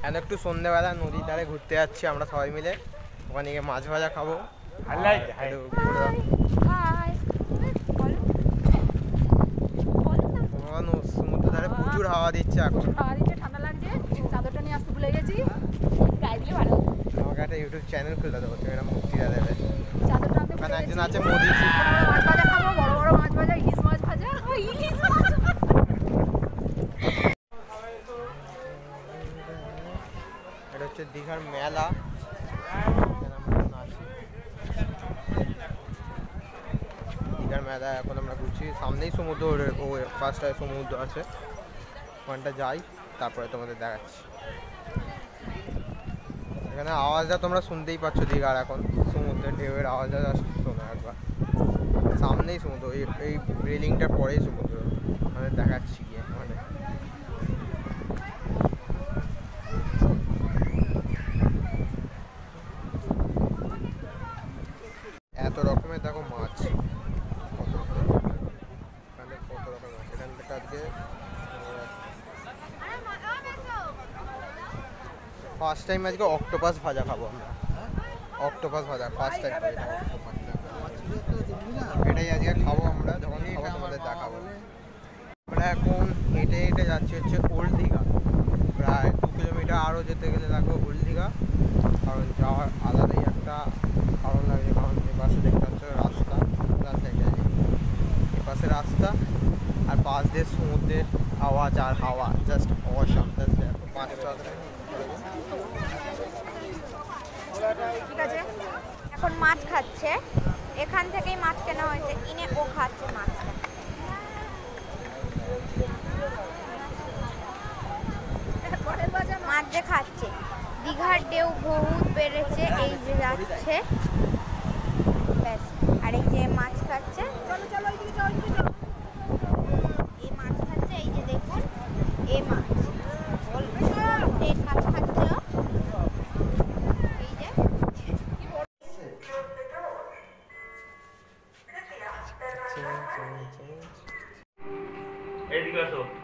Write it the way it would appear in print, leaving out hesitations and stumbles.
এখন একটু সন্ধ্যেবেলা নদীর ধারে ঘুরতে যাচ্ছি আমরা সবাই মিলে, ওখানে গিয়ে মাছ ভাজা খাবো। সমুদ্র ধারে প্রচুর হাওয়া দিচ্ছে, এখন ঠান্ডা লাগছে, চাদরটা নিয়ে আসতে ভুলে গেছি। আমাকে একটা ইউটিউব চ্যানেল খুলে দেবো, তুমি একটা মুক্তিটা দেবে। চাদরটা ওখানে একজন আছে মোদিজি, মাছ ভাজা খাবো, বড় বড় মাছ ভাজা, ইলিশ মাছ ভাজা। ইলিশ মাছ এটা হচ্ছে দীঘার মেলা। দীঘার মেলা এখন আমরা ঘুরছি, সামনেই সমুদ্র, ও পাশটায় সমুদ্র আছে, ওখানটা যাই তারপরে তোমাদের দেখাচ্ছি। এখানে আওয়াজটা তোমরা শুনতেই পাচ্ছ, দীঘার এখন সমুদ্রের ঢেউয়ের আওয়াজটা জাস্ট শোনো একবার। সামনেই সমুদ্র, এই রেলিংটার পরেই সমুদ্র, মানে দেখাচ্ছি গিয়ে মানে। এত রকমের দেখো মাছ, কত রকমের মাছ এখান থেকে। আজকে ফার্স্ট টাইম আজকে অক্টোপাস ভাজা খাবো আমরা, অক্টোপাস ভাজা ফার্স্ট টাইম। এটাই আজকে খাবো আমরা, যখন খাবো তোমাদের দেখাবো। আমরা এখন হেঁটে হেঁটে যাচ্ছি হচ্ছে ওল্ড দীঘা, প্রায় 2 কিলোমিটার আরও যেতে গেলে লাগবে ওল্ড দীঘা। কারণ যাওয়ার আলাদাই একটা কারণ লাগে, কারণ এপাশে দেখতে হচ্ছে রাস্তা, এপাশে রাস্তা আর পাশ দিয়ে সমুদ্রের আওয়াজ আর হাওয়া, জাস্ট অসাম। দেখো 5টা। ঠিক আছে, এখন মাছ খাচ্ছে, এখান থেকেই মাছ কেনা হয়েছে, কিনে ও খাচ্ছে মাছটা। মাছ যে খাচ্ছে, দীঘার ঢেউ বহুত বেড়েছে, এই যে যাচ্ছে ব্যাস। আর এই যে মাছ খাচ্ছে, এই মাছ খাচ্ছে, এই যে দেখুন এই মাছ, এই মাছ খাচ্ছে। এই যে এদিকে আসো।